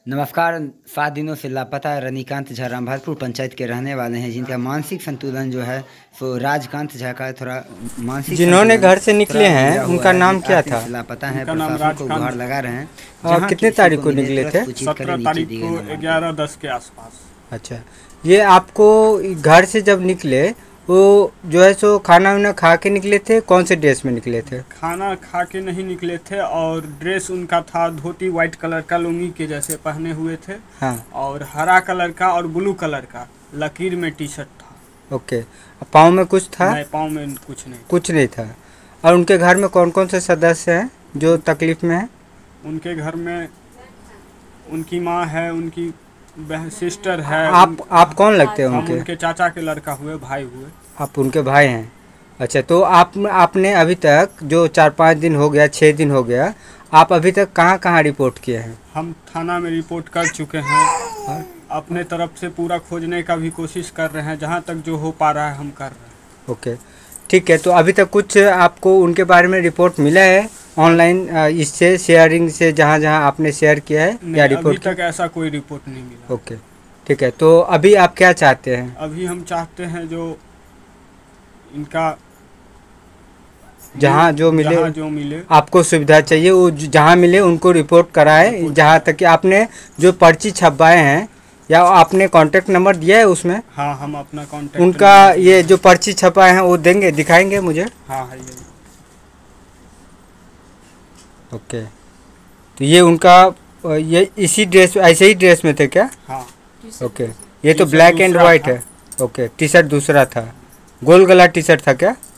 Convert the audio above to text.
नमस्कार। 7 दिनों से लापता रनिकांत झा रामभाजपुर पंचायत के रहने वाले हैं, जिनका मानसिक संतुलन जो है सो राजकांत झा का थोड़ा मानसिक जिन्होंने संतुलन घर से निकले थोड़ा हैं बिगड़ा हुआ उनका है। नाम क्या 8 दिन था? से लापता है। उनका नाम प्रशासन को राजकांत गुहार झा। लगा रहे हैं। और जहाँ कितने किसी तारीख को मिले निकले तुरंत थे? सूचित 17 करें, नीचे तारीख दिए को गए नंबर पर। 11:10 के आसपास। अच्छा, ये आपको घर से जब निकले वो जो है सो खाना वाना खा के निकले थे? कौन से ड्रेस में निकले थे? खाना खा के नहीं निकले थे और ड्रेस उनका था धोती वाइट कलर का लुंगी के जैसे पहने हुए थे। हाँ, और हरा कलर का और ब्लू कलर का लकीर में टी शर्ट था। ओके। पाँव में कुछ था? नहीं, पाँव में कुछ नहीं। कुछ नहीं था। और उनके घर में कौन कौन से सदस्य हैं जो तकलीफ में हैं? उनके घर में उनकी माँ है, उनकी सिस्टर है। आप कौन लगते हैं हम उनके? उनके चाचा के लड़का हुए, भाई हुए। आप उनके भाई हैं? अच्छा, तो आपने अभी तक जो 4-5 दिन हो गया, 6 दिन हो गया, आप अभी तक कहाँ कहाँ रिपोर्ट किए हैं? हम थाना में रिपोर्ट कर चुके हैं और अपने तरफ से पूरा खोजने का भी कोशिश कर रहे हैं। जहाँ तक जो हो पा रहा है हम कर रहे हैं। ओके, ठीक है। तो अभी तक कुछ आपको उनके बारे में रिपोर्ट मिला है ऑनलाइन, इससे शेयरिंग से, जहाँ जहाँ आपने शेयर किया है या नहीं, रिपोर्ट? अभी तक ऐसा कोई रिपोर्ट नहीं मिला। ओके, ठीक है। तो अभी आप क्या चाहते हैं? अभी हम चाहते हैं जो इनका जहाँ जो मिले आपको सुविधा चाहिए वो जहाँ मिले उनको रिपोर्ट कराए। जहाँ तक कि आपने जो पर्ची छपवाए हैं या आपने कांटेक्ट नंबर दिया है उसमें? हाँ, हम अपना कांटेक्ट उनका ये जो पर्ची छपाए हैं वो देंगे, दिखाएंगे मुझे? हाँ है ये। ओके, तो ये उनका ये इसी ड्रेस, ऐसे ही ड्रेस में थे क्या? हाँ, ओके, ये तो टी-शर्ट ब्लैक एंड दूसरा वाइट था। है। ओके, टी शर्ट दूसरा था, गोल गला टी शर्ट था क्या?